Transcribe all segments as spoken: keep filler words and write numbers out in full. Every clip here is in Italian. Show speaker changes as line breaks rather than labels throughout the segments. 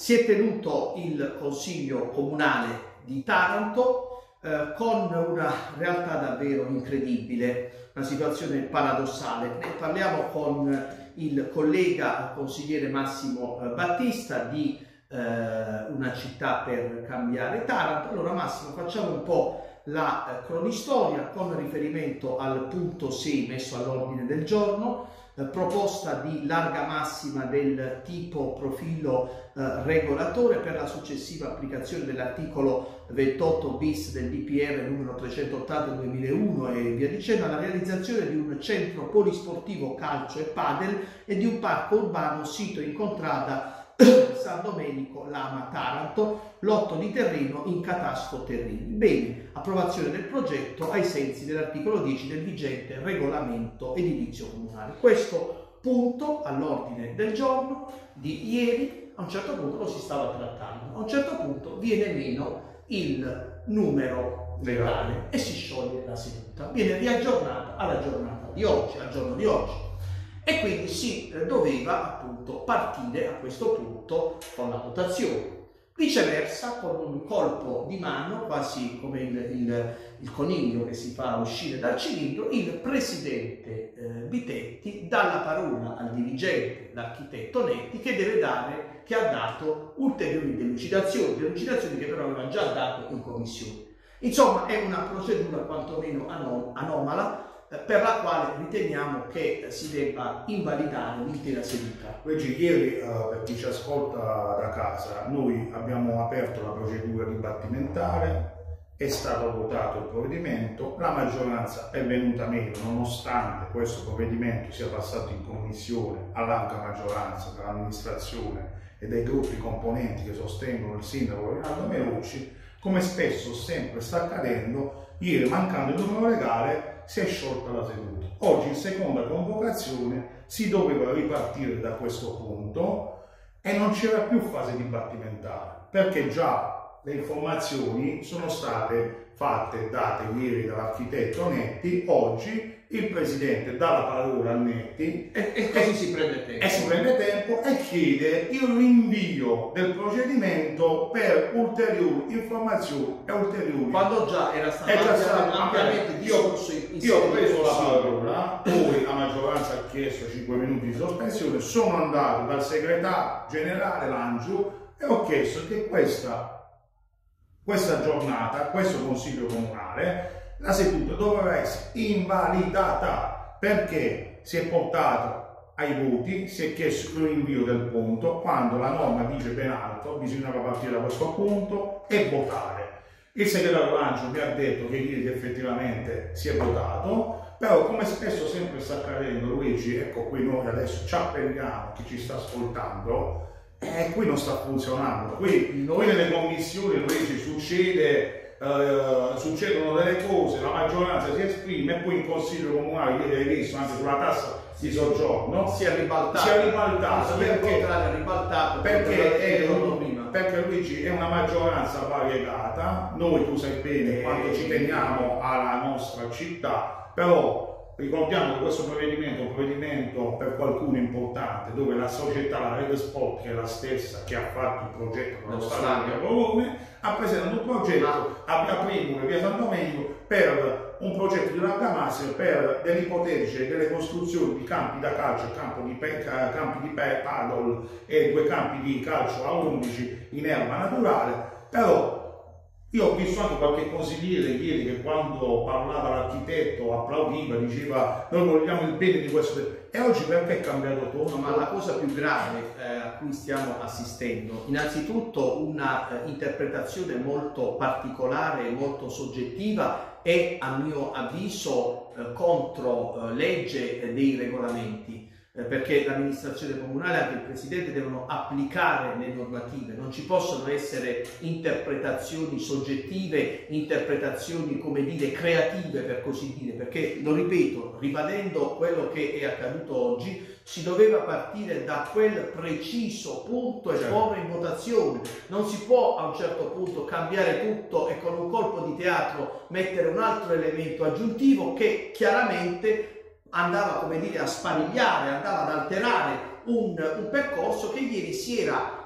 Si è tenuto il Consiglio Comunale di Taranto eh, con una realtà davvero incredibile, una situazione paradossale. Ne parliamo con il collega consigliere Massimo Battista di eh, Una città per cambiare Taranto. Allora Massimo, facciamo un po' la eh, cronistoria con riferimento al punto sei messo all'ordine del giorno. Eh, proposta di larga massima del tipo profilo eh, regolatore per la successiva applicazione dell'articolo ventotto bis del D P R numero trecentottanta duemilauno e via dicendo, alla realizzazione di un centro polisportivo calcio e padel e di un parco urbano sito in contrada San Domenico Lama Taranto, lotto di terreno in catasto terreni. Bene, approvazione del progetto ai sensi dell'articolo dieci del vigente regolamento edilizio comunale. Questo punto all'ordine del giorno di ieri, a un certo punto lo si stava trattando, a un certo punto viene meno il numero legale e si scioglie la seduta, viene riaggiornata alla giornata di oggi, al giorno di oggi. E quindi si doveva appunto partire a questo punto con la votazione. Viceversa, con un colpo di mano, quasi come il, il, il coniglio che si fa uscire dal cilindro, il presidente eh, Bitetti dà la parola al dirigente, l'architetto Netti, che deve dare, che ha dato ulteriori delucidazioni, delucidazioni che però aveva già dato in commissione. Insomma, è una procedura quantomeno anom anomala, per la quale riteniamo che si debba invalidare l'intera seduta.
Luigi, ieri, eh, per chi ci ascolta da casa, noi abbiamo aperto la procedura dibattimentale, è stato votato il provvedimento, la maggioranza è venuta meno, nonostante questo provvedimento sia passato in commissione all'ampia maggioranza dell'amministrazione e dei gruppi componenti che sostengono il sindaco Rinaldo Melucci. Come spesso sempre sta accadendo, ieri, mancando il numero legale, si è sciolta la seduta. Oggi, in seconda convocazione, si doveva ripartire da questo punto e non c'era più fase dibattimentale, perché già le informazioni sono state fatte, date ieri dall'architetto Netti. Oggi il presidente dà la parola a Netti
e, e così e, si prende tempo.
E si prende tempo e chiede il rinvio del procedimento per ulteriori informazioni e ulteriori.
Quando già era stato,
già stato
ampiamente discusso.
Io, io ho preso la parola, poi la maggioranza ha chiesto cinque minuti di sospensione, sono andato dal segretario generale Langiu e ho chiesto che questa questa giornata, questo Consiglio Comunale, la seduta doveva essere invalidata perché si è portato ai voti, si è chiesto il rinvio del punto, quando la norma dice ben altro, bisognava partire da questo punto e votare. Il segretario Lancio mi ha detto che ieri effettivamente si è votato, però come spesso sempre sta accadendo, Luigi, ecco qui noi adesso ci appelliamo, chi ci sta ascoltando, e qui non sta funzionando. Qui, noi nelle commissioni, Luigi, succede, eh, succedono delle cose, la maggioranza si esprime e poi in Consiglio Comunale, ieri hai visto anche sulla tassa di soggiorno,
si è ribaltato,
si è ribaltato perché,
è ribaltato
perché, è,
prima.
perché Luigi è una maggioranza variegata. Noi, tu sai bene e... quanto ci teniamo alla nostra città, però ricordiamo che questo provvedimento è un provvedimento per qualcuno importante, dove la società, la Red Sport, che è la stessa che ha fatto il progetto dello stadio di Bologna, ha presentato un progetto a Via Primula e Via San Domenico per un progetto di larga massima per delle ipotetiche delle costruzioni di campi da calcio, campo di campi di paddle e due campi di calcio a undici in erba naturale. Però io ho visto anche qualche consigliere ieri che quando parlava l'architetto applaudiva, diceva noi vogliamo il bene di questo. E oggi perché è cambiato tono?
Ma la cosa più grave eh, a cui stiamo assistendo, innanzitutto una eh, interpretazione molto particolare, molto soggettiva e a mio avviso eh, contro eh, legge eh, dei regolamenti. Perché l'amministrazione comunale e anche il presidente devono applicare le normative, non ci possono essere interpretazioni soggettive, interpretazioni, come dire, creative per così dire, perché, lo ripeto, ribadendo quello che è accaduto oggi, si doveva partire da quel preciso punto e porre in votazione. Non si può a un certo punto cambiare tutto e con un colpo di teatro mettere un altro elemento aggiuntivo che chiaramente andava, come dire, a sparigliare, andava ad alterare un, un percorso che ieri si era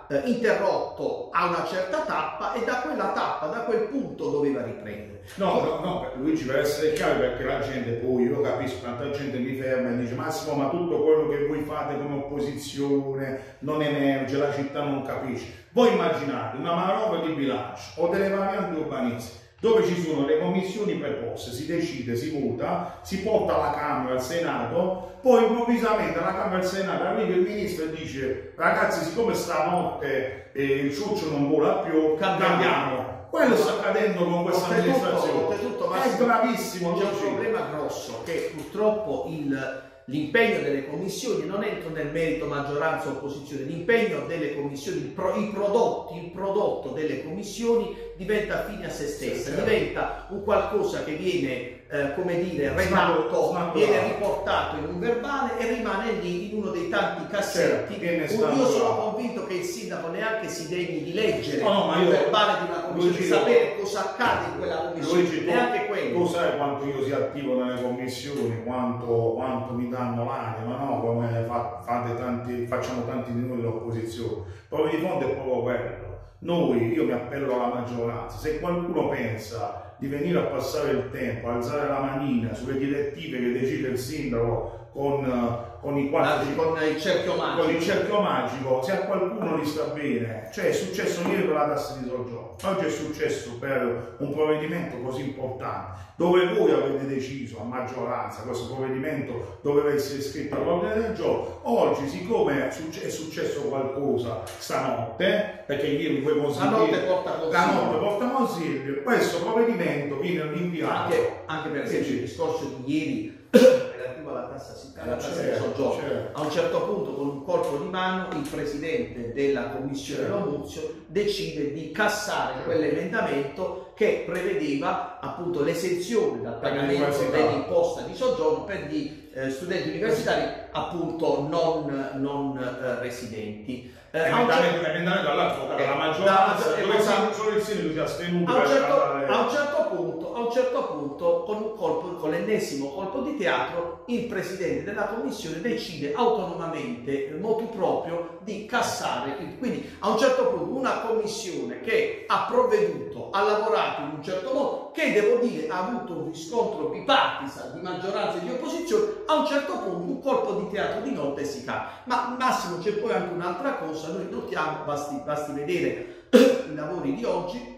eh, interrotto a una certa tappa e da quella tappa, da quel punto doveva riprendere.
No, no, no, Luigi, per essere chiaro, perché la gente poi, io capisco, tanta gente mi ferma e dice Massimo, ma tutto quello che voi fate come opposizione non emerge, la città non capisce. Voi immaginate una manovra di bilancio o delle varianti urbanistiche dove ci sono le commissioni preposte, si decide, si vota, si porta alla Camera, al Senato, poi improvvisamente alla Camera e al Senato arriva il ministro e dice ragazzi, siccome stanotte eh, il ciuccio non vola più, cambiamo. Quello sta accadendo con questa amministrazione. È bravissimo.
C'è un problema grosso che purtroppo il l'impegno delle commissioni, non entro nel merito maggioranza o opposizione, l'impegno delle commissioni, il, pro, i prodotti, il prodotto delle commissioni diventa fine a se stessa, sì, diventa un qualcosa che viene, eh, come dire, redatto, viene riportato in un verbale e rimane lì in uno dei tanti cassetti. Certo, io sono convinto che il sindaco neanche si degni di leggere no, no, il verbale di una commissione, di sapere cosa accade in quella commissione, Luigi, neanche
tu,
quello.
Tu sai quanto io sia attivo nelle commissioni, quanto, quanto mi danno l'anima, no? Come fa, fate tanti, facciamo tanti di noi dell'opposizione, proprio di fondo è proprio quello. Noi, io mi appello alla maggioranza, se qualcuno pensa di venire a passare il tempo, a alzare la manina sulle direttive che decide il sindaco con, con, i quattro,
con il cerchio magico,
con il cerchio magico, se a qualcuno gli sta bene, cioè è successo ieri per la tassa di soggiorno, oggi è successo per un provvedimento così importante, dove voi avete deciso a maggioranza questo provvedimento doveva essere scritto all'ordine del giorno, oggi siccome è successo qualcosa stanotte, perché ieri voi consiglieri,
la notte porta consiglio,
porta consiglio, questo provvedimento viene rinviato.
Anche, anche per esempio il discorso di ieri relativo alla tassa, alla tassa di soggiorno, certo. A un certo punto con un colpo di mano il presidente della commissione certo. Lomuzio decide di cassare quell'emendamento che prevedeva appunto l'esenzione dal pagamento dell'imposta di soggiorno per gli eh, studenti universitari appunto non, non eh, residenti.
Eh, emendamento, certo, emendamento dall'altro, dalla maggioranza, da, dove esatto, solo il sindaco si è astenuto.
A un, certo, a, un certo punto, a un certo punto, con un colpo, con l'ennesimo colpo di teatro, il presidente della commissione decide autonomamente, motu proprio, di cassare. Il, quindi a un certo punto una commissione che ha provveduto, ha lavorato in un certo modo, che devo dire ha avuto un riscontro bipartisan di maggioranza e di opposizione, a un certo punto un colpo di teatro di notte si cade. Ma Massimo, c'è poi anche un'altra cosa. Noi notiamo, basti, basti vedere i lavori di oggi,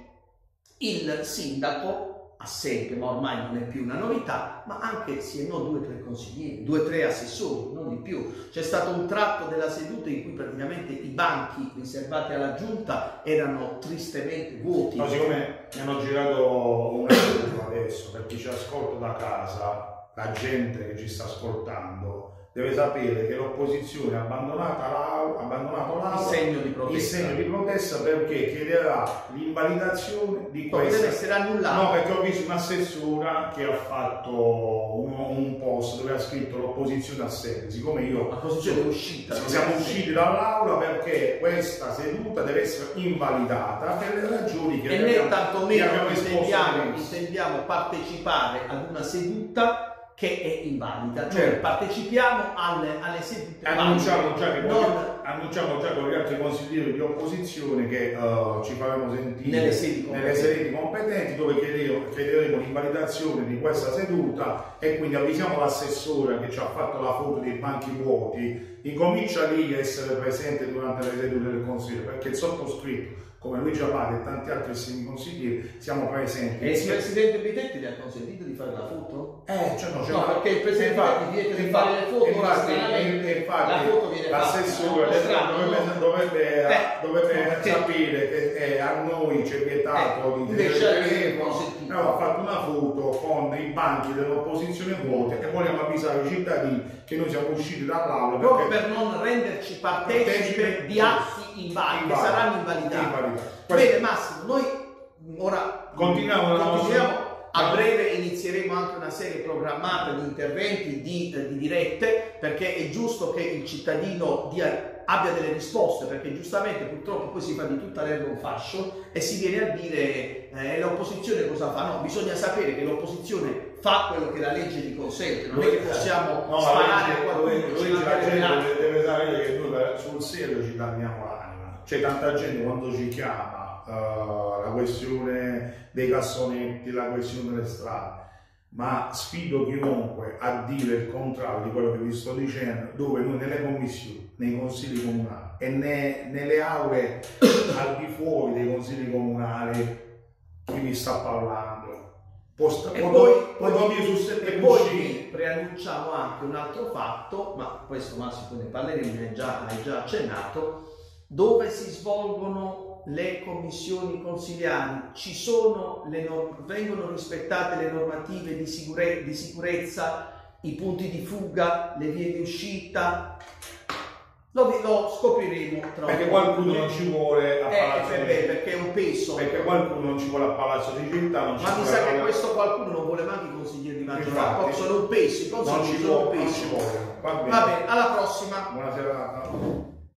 il sindaco assente, ma ormai non è più una novità, ma anche sì e no due o tre consiglieri, due o tre assessori, non di più. C'è stato un tratto della seduta in cui praticamente i banchi riservati alla giunta erano tristemente vuoti.
No, siccome mi hanno girato un attimo adesso, per chi ci ascolta da casa, la gente che ci sta ascoltando deve sapere che l'opposizione ha abbandonato l'aula,
il segno di protesta,
il segno di protesta perché chiederà l'invalidazione di
questa.
Deve
essere annullato.
No, perché ho visto un'assessora che ha fatto un, un post dove ha scritto l'opposizione a sede. Siccome io
l'opposizione è uscita,
siamo usciti dall'aula perché questa seduta deve essere invalidata per le ragioni che
e
abbiamo,
né tantomeno intendiamo,
intendiamo,
intendiamo partecipare ad una seduta che è invalida, cioè
certo.
Partecipiamo alle, alle sedute.
Annunciamo già, che
non...
annunciamo già con gli altri consiglieri di opposizione che uh, ci faremo sentire
nelle sedi
nelle sedi competenti dove chiederemo, chiederemo l'invalidazione di questa seduta e quindi avvisiamo l'assessore che ci ha fatto la foto dei banchi vuoti, incomincia lì a essere presente durante le sedute del consiglio, perché il sottoscritto come Luigi Abate e tanti altri consiglieri siamo presenti.
E il presidente Bitetti gli ha consentito di fare la foto?
Eh, cioè no, cioè
no, perché il presidente Bitetti viene di fare le foto,
infatti, infatti,
la foto viene
l'assessore dovrebbe, dovrebbe, eh, dovrebbe eh, sapere che eh, a noi c'è vietato
eh,
di telefono, però ha fatto una foto con i banchi dell'opposizione vuoti e vogliamo avvisare i cittadini che noi siamo usciti dall'aula
proprio per non renderci partecipi di atti invalidi, che saranno invalidati. Bene Massimo, noi ora
continuiamo,
continuiamo a breve, inizieremo anche una serie programmata di interventi, di, eh, di dirette, perché è giusto che il cittadino dia, abbia delle risposte, perché giustamente purtroppo poi si fa di tutta l'erba un fascio e si viene a dire eh, l'opposizione cosa fa? No, bisogna sapere che l'opposizione fa quello che la legge gli consente, non è che possiamo
no,
sparare a
qualcuno, la gente deve sapere che noi sul serio ci danniamo l'anima. c'è tanta gente quando ci chiama, uh, la questione dei cassonetti, la questione delle strade, ma sfido chiunque a dire il contrario di quello che vi sto dicendo, dove noi nelle commissioni, nei consigli comunali e ne, nelle aule al di fuori dei consigli comunali, chi vi sta parlando? Posta,
e poi, poi,
e
poi vi preannunciamo anche un altro fatto, ma questo Massimo poi ne parleremo, hai già, hai già accennato, dove si svolgono le commissioni consiliari, ci sono le norm- vengono rispettate le normative di, sicure- di sicurezza, i punti di fuga, le vie di uscita. Lo, lo scopriremo tra
perché qualcuno non ci vuole a Palazzo
eh,
di
perché, perché è un peso,
perché qualcuno non ci vuole a Palazzo di Città, non
ma
ci
mi
vuole
sa che
alla...
questo qualcuno non vuole manco i consiglieri di maggioranza,
Infatti,
sono un peso, i
non
consiglieri
ci
sono un
vuole, non
peso.
ci vuole. Va bene.
Va bene, alla prossima.
Buona serata.